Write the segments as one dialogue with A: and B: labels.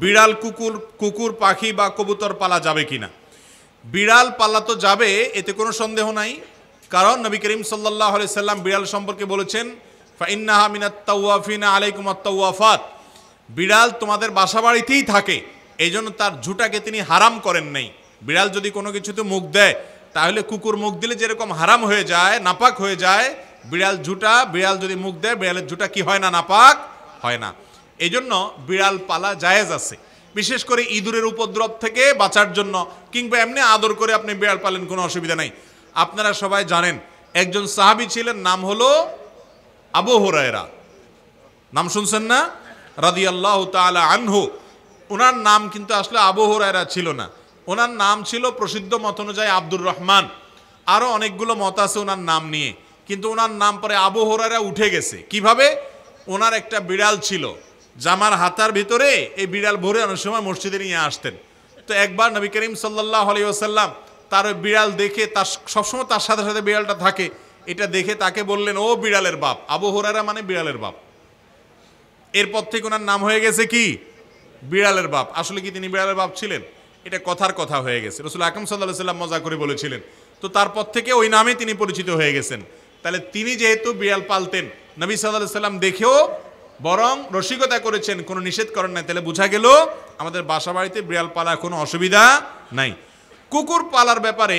A: বিড়াল, কুকুর, কুকুর, পাখি বা কবুতর পালা যাবে কিনা? বিড়াল পালা তো যাবে, এতে কোনো সন্দেহ নাই। কারণ নবী করিম সাল্লাল্লাহু আলাইহি সাল্লাম বিড়াল সম্পর্কে বলেছেন, ফাইন্নাহা মিনাত তাওয়াফিনা আলাইকুম আত-তাওয়াফাত, বিড়াল তোমাদের বাসা বাড়িতেই থাকে, এই জন্য তার ঝুঁটাকে তিনি হারাম করেন নাই। বিড়াল যদি কোনো কিছুতে মুখ দেয়, তাহলে কুকুর মুখ দিলে যেরকম হারাম হয়ে যায়, নাপাক হয়ে যায়, বিড়াল যদি মুখ দেয়, বিড়ালের ঝুঁটা কি হয় না? নাপাক হয় না। এই জন্য বিড়াল পালা জায়েজ আছে, বিশেষ করে ইঁদুরের উপদ্রব থেকে বাঁচার জন্য, কিংবা এমনি আদর করে আপনি বিড়াল পালেন, কোনো অসুবিধা নেই। আপনারা সবাই জানেন একজন সাহাবী ছিলেন, নাম হলো আবু হুরায়রা, নাম শুনছেন না? রাদিয়াল্লাহু তাআলা আনহু। ওনার নাম কিন্তু আসলে আবু হুরায়রা ছিল না, ওনার নাম ছিল প্রসিদ্ধ মত অনুযায়ী আব্দুর রহমান। আরও অনেকগুলো মত আছে ওনার নাম নিয়ে, কিন্তু ওনার নাম পরে আবু হুরায়রা উঠে গেছে। কিভাবে? ওনার একটা বিড়াল ছিল, জামার হাতার ভিতরে এই বিড়াল ভরে অনেক সময় মসজিদে নিয়ে আসতেন। তো একবার নবী করিম সাল্লাল্লাহু আলাইহি ওয়াসাল্লাম তার ওই বিড়াল দেখে, তার সবসময় তার সাথে সাথে বিড়ালটা থাকে, এটা দেখে তাকে বললেন, ও বিড়ালের বাপ। আবু হুরায়রা মানে বিড়ালের বাপ। এরপর থেকে ওনার নাম হয়ে গেছে কি? বিড়ালের বাপ। আসলে কি তিনি বিড়ালের বাপ ছিলেন? এটা কথার কথা হয়ে গেছে, রাসূল আকরাম সাল্লাল্লাহু আলাইহি ওয়াসাল্লাম মজা করে বলেছিলেন। তো তারপর থেকে ওই নামে তিনি পরিচিত হয়ে গেছেন। তাহলে তিনি যেহেতু বিড়াল পালতেন, নবী সাল্লাল্লাহু আলাইহি ওয়াসাল্লাম দেখেও বরং রসিকতা করেছেন, কোনো নিষেধ করেন নাই। তাহলে বোঝা গেল আমাদের বাসা বাড়িতে বিড়াল পালা কোনো অসুবিধা নাই। কুকুর পালার ব্যাপারে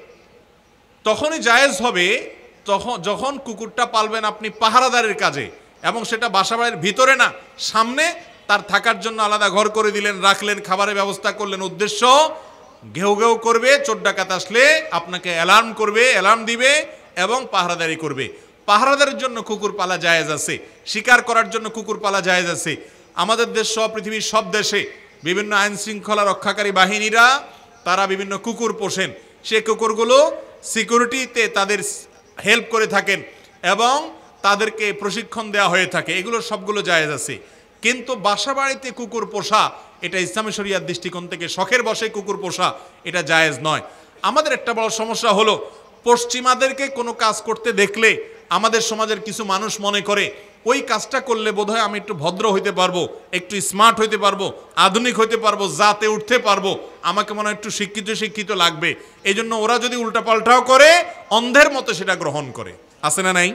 A: তখনই জায়েজ হবে যখন কুকুরটা পালবেন আপনি পাহারাদারের কাজে, এবং সেটা বাসা বাড়ির ভিতরে না, সামনে তার থাকার জন্য আলাদা ঘর করে দিলেন, রাখলেন, খাবারের ব্যবস্থা করলেন। উদ্দেশ্য ঘেউ ঘেউ করবে, চোর ডাকাত আসলে আপনাকে অ্যালার্ম দিবে এবং পাহারাদারি করবে। পাহারাদারের জন্য কুকুর পালা জায়েজ আছে, শিকার করার জন্য কুকুর পালা জায়েজ আছে। আমাদের দেশ সহ পৃথিবীর সব দেশে বিভিন্ন আইন শৃঙ্খলা রক্ষাকারী বাহিনীরা তারা বিভিন্ন কুকুর পোষেন। সে কুকুরগুলো সিকিউরিটিতে তাদের হেল্প করে থাকেন এবং তাদেরকে প্রশিক্ষণ দেওয়া হয়ে থাকে, এগুলো সবগুলো জায়েজ আছে। কিন্তু বাসা বাড়িতে কুকুর পোষা, এটা ইসলামী শরিয়ার দৃষ্টিকোণ থেকে শখের বশে কুকুর পোষা, এটা জায়েজ নয়। আমাদের একটা বড় সমস্যা হলো, পশ্চিমাদেরকে কোনো কাজ করতে দেখলে আমাদের সমাজের কিছু মানুষ মনে করে ওই কাজটা করলে বোধহয় আমি একটু ভদ্র হইতে পারবো, একটু স্মার্ট হইতে পারবো, আধুনিক হইতে পারবো, জাতে উঠতে পারবো, আমাকে মনে হয় একটু শিক্ষিত লাগবে। এই জন্য ওরা যদি উল্টাপাল্টাও করে, অন্ধের মতো সেটা গ্রহণ করে। আছে না নাই?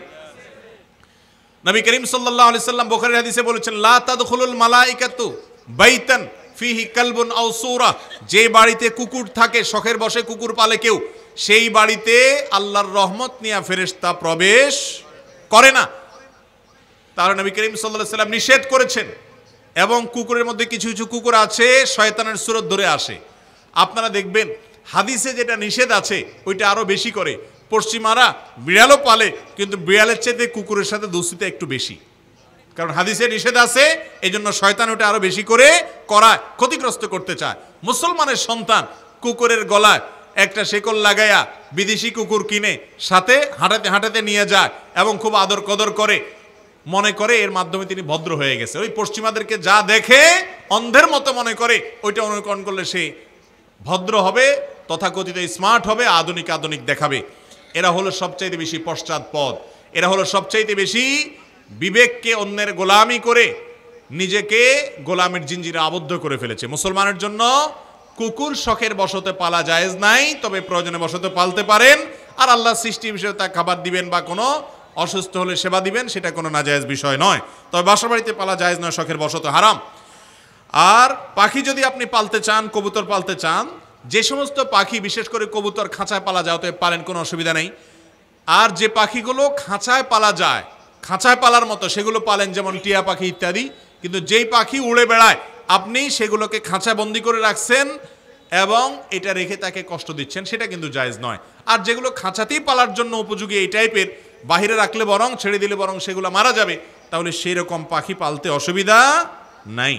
A: নবী করিম সাল্লাল্লাহু আলাইহি সাল্লাম বুখারীর হাদিসে বলেছেন, লা তাদখুলুল মালাইকাতু বাইতান ফিহি কালবুন আও সূরা, যে বাড়িতে কুকুর থাকে, শখের বশে কুকুর পালে কেউ, সেই বাড়িতে আল্লাহর রহমত নিয়ে ফেরেশতা প্রবেশ করে না। তাহলে নবী করিম সাল্লাল্লাহু আলাইহি সাল্লাম নিষেধ করেছেন। এবং কুকুরের মধ্যে কিছু কিছু কুকুর আছে শয়তানের সুরত ধরে আসে। আপনারা দেখবেন হাদিসে যেটা নিষেধ আছে ওইটা আরো বেশি করে। পশ্চিমারা বিড়ালও পালে, কিন্তু বিড়ালের চাইতে কুকুরের সাথে দোস্তিটা একটু বেশি, কারণ হাদিসে নিষেধ আছে, এই জন্য শয়তান ওটা আরো বেশি করে করায়, ক্ষতিগ্রস্ত করতে চায়। মুসলমানের সন্তান কুকুরের গলায় একটা শেকল লাগাইয়া বিদেশি কুকুর কিনে সাথে হাঁটাতে হাঁটাতে নিয়ে যায় এবং খুব আদর কদর করে, মনে করে এর মাধ্যমে তিনি ভদ্র হয়ে গেছে। ওই পশ্চিমাদেরকে যা দেখে অন্ধের মতো মনে করে, ওইটা অনুকরণ করলে সে ভদ্র হবে, তথাকথিত স্মার্ট হবে, আধুনিক দেখাবে। এরা হলো সবচাইতে বেশি পশ্চাৎপদ, এরা হলো সবচাইতে বেশি বিবেককে অন্যের গোলামি করে নিজেকে গোলামের জিঞ্জিরে আবদ্ধ করে ফেলেছে। মুসলমানের জন্য কুকুর শখের বশতে পালা জায়েজ নাই, তবে প্রয়োজনে বশতে পালতে পারেন। আর আল্লাহ সৃষ্টি বিষয়ে তা খাবার দিবেন বা কোনো অসুস্থ হলে সেবা দিবেন, সেটা কোনো নাজায়েজ বিষয় নয়। তবে বাসা বাড়িতে পালা জায়েজ নয়, শখের বশতে হারাম। আর পাখি যদি আপনি পালতে চান, কবুতর পালতে চান, যে সমস্ত পাখি, বিশেষ করে কবুতর খাঁচায় পালা যায়, তো পালেন, কোনো অসুবিধা নেই। আর যে পাখিগুলো খাঁচায় পালা যায়, খাঁচায় পালার মতো, সেগুলো পালেন, যেমন টিয়া পাখি ইত্যাদি। কিন্তু যেই পাখি উড়ে বেড়ায়, আপনি সেগুলোকে খাঁচায় বন্দি করে রাখছেন এবং এটা রেখে তাকে কষ্ট দিচ্ছেন, সেটা কিন্তু জায়েজ নয়। আর যেগুলো খাঁচাতেই পালার জন্য উপযোগী এই টাইপের, বাহিরে রাখলে বরং, ছেড়ে দিলে বরং সেগুলো মারা যাবে, তাহলে সেই রকম পাখি পালতে অসুবিধা নাই।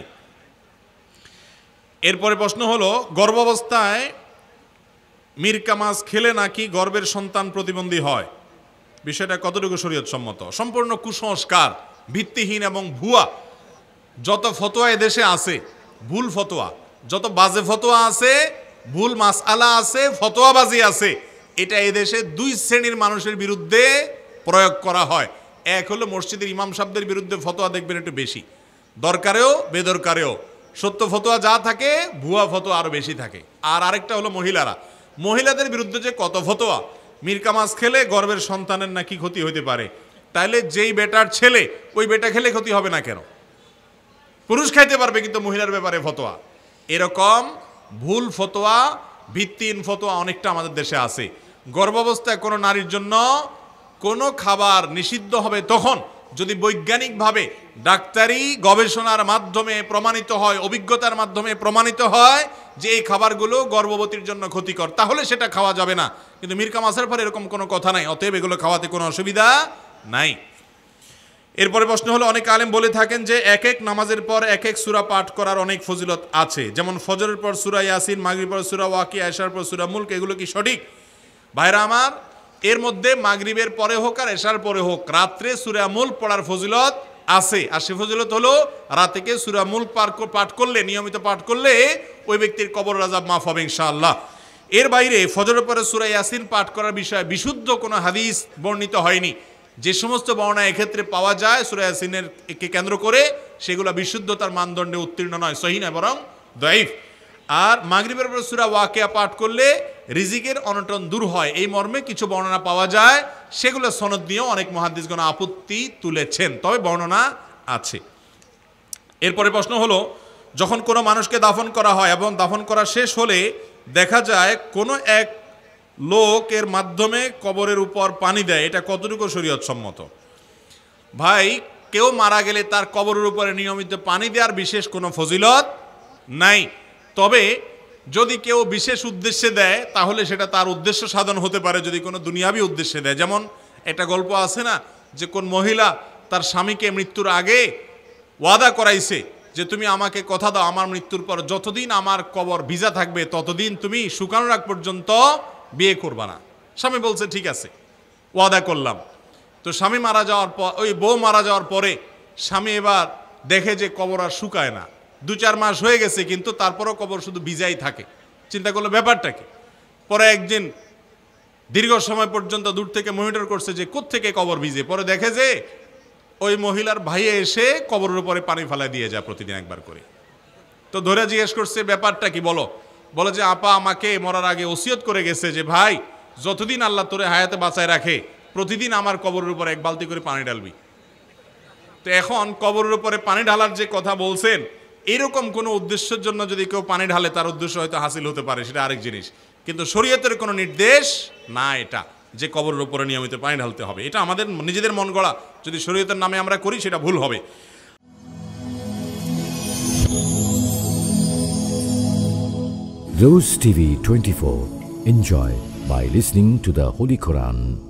A: এরপরে প্রশ্ন হলো, গর্ভাবস্থায় মিরকা মাছ খেলে নাকি গর্ভের সন্তান প্রতিবন্ধী হয়, বিষয়টা কতটুকু শরীয়ত সম্মত? সম্পূর্ণ কুসংস্কার, ভিত্তিহীন এবং ভুয়া। যত ফতোয়া এদেশে আছে ভুল ফতোয়া, যত বাজে ফতোয়া আছে, ভুল মাসআলা আছে, ফতোয়াবাজি আছে, এটা এদেশে দুই শ্রেণীর মানুষের বিরুদ্ধে প্রয়োগ করা হয়। এক হলো মসজিদের ইমাম সাহেবদের বিরুদ্ধে ফতোয়া দেখবেন একটু বেশি, দরকারেও বেদরকারেও, সত্য ফতোয়া যা থাকে ভুয়া ফতোয়া আরো বেশি থাকে। আর আরেকটা হলো মহিলাদের বিরুদ্ধে যে কত ফতোয়া, মিরকা মাছ খেলে গর্ভের সন্তানের নাকি ক্ষতি হতে পারে, তাইলে যেই বেটার ছেলে ওই বেটা খেলে ক্ষতি হবে না কেন? পুরুষ খাইতে পারবে কিন্তু মহিলার ব্যাপারে ফতোয়া। এরকম ভুল ফতোয়া, ভিত্তিহীন ফতোয়া অনেকটা আমাদের দেশে আছে। গর্ভাবস্থায় কোনো নারীর জন্য কোনো খাবার নিষিদ্ধ হবে তখন যদি বৈজ্ঞানিকভাবে ডাক্তারি গবেষণার মাধ্যমে প্রমাণিত হয়, অভিজ্ঞতার মাধ্যমে প্রমাণিত হয় যে এই খাবারগুলো গর্ভবতীর জন্য ক্ষতিকর, তাহলে সেটা খাওয়া যাবে না। কিন্তু মিরকা মাছের পর এরকম কোনো কথা নাই, অতএব এগুলো খাওয়াতে কোনো অসুবিধা নাই। এরপরে প্রশ্ন হলো, অনেক আলেম বলে থাকেন যে এক এক নামাজের পর এক এক সূরা পাঠ করার অনেক ফজিলত আছে, যেমন ফজরের পর সূরা ইয়াসিন, মাগরিবের পর সূরা ওয়াকিয়া, এশার পর সূরা মুলক। এগুলো কি সঠিক? ভাইরা আমার, এর মধ্যে মাগরিবের পরে হোক আর এশার পরে হোক রাত্রে সূরা মুলক পড়ার ফজিলত আছে। আর সে ফজিলত হলো রাতেকে সূরা মুলক পাঠ করলে, নিয়মিত পাঠ করলে ওই ব্যক্তির কবর আযাব মাফ হবে ইনশাআল্লাহ। এর বাইরে ফজরের পরে সূরা ইয়াসিন পাঠ করার বিষয়ে বিশুদ্ধ কোনো হাদিস বর্ণিত হয়নি। যে সমস্ত বর্ণনা এক্ষেত্রে পাওয়া যায় সূরা ইয়াসিনের কে কেন্দ্র করে, সেগুলো বিশুদ্ধতার মানদণ্ডে উত্তীর্ণ নয়, সহিহ নয়, বরং দাঈফ। আর মাগরিবের পর সূরা ওয়াকিয়া পাঠ করলে রিজিকের অনটন দূর হয়, এই মর্মে কিছু বর্ণনা পাওয়া যায়, সেগুলো সনদ নিয়েও অনেক মুহাদ্দিসগণ আপত্তি তুলেছেন, তবে বর্ণনা আছে। এরপরে প্রশ্ন হলো, যখন কোনো মানুষকে দাফন করা হয় এবং দাফন করা শেষ হলে দেখা যায় কোনো এক লোকের মাধ্যমে কবরের উপর পানি দেয়, এটা কতটুকু শরীয়ত সম্মত? ভাই, কেউ মারা গেলে তার কবরের উপরে নিয়মিত পানি দেওয়ার বিশেষ কোনো ফজিলত নাই। তবে যদি কেউ বিশেষ উদ্দেশ্যে দেয় তাহলে সেটা তার উদ্দেশ্য সাধন হতে পারে, যদি কোনো দুনিয়াবি উদ্দেশ্যে দেয়। যেমন একটা গল্প আছে না, যে কোন মহিলা তার স্বামীকে মৃত্যুর আগে ওয়াদা করাইছে যে তুমি আমাকে কথা দাও, আমার মৃত্যুর পর যতদিন আমার কবর ভিজা থাকবে ততদিন তুমি শুকানোর আগ পর্যন্ত বিয়ে করবা না। স্বামী বলছে ঠিক আছে, ওয়াদা করলাম। তো স্বামী মারা যাওয়ার পর, ওই বউ মারা যাওয়ার পরে স্বামী এবার দেখে যে কবর আর শুকায় না, 2-4 মাস হয়ে গেছে কিন্তু তারপরও কবর শুধু ভিজাই থাকে। চিন্তা করলো ব্যাপারটা কি। পরে একদিন দীর্ঘ সময় পর্যন্ত দূর থেকে মনিটর করছে যে কোত্থেকে কবর ভিজে। পরে দেখে যে ওই মহিলার ভাইয়ে এসে কবরের উপরে পানি ফেলায় দিয়ে যায় প্রতিদিন একবার করে। তো ধরে জিজ্ঞেস করছে ব্যাপারটা কি বলো। বলে যে আপা আমাকে মরার আগে ওসিয়ত করে গেছে যে ভাই যতদিন আল্লাহ তোরে হায়াতে বাঁচায় রাখে প্রতিদিন আমার কবরের উপরে 1 বালতি করে পানি ঢালবি। তো এখন কবরের উপরে পানি ঢালার যে কথা বলছেন, এরকম কোনো উদ্দেশ্যের জন্য যদি কেউ পানি ঢালে তার উদ্দেশ্য হয়তো হাসিল হতে পারে, সেটা আরেক জিনিস। কিন্তু শরীয়তের কোনো নির্দেশ না এটা যে কবরের উপরে নিয়মিত পানি ঢালতে হবে। এটা আমাদের নিজেদের মন গড়া, যদি শরীয়তের নামে আমরা করি সেটা ভুল হবে।
B: Rose TV 24. Enjoy by listening to the Holy Quran.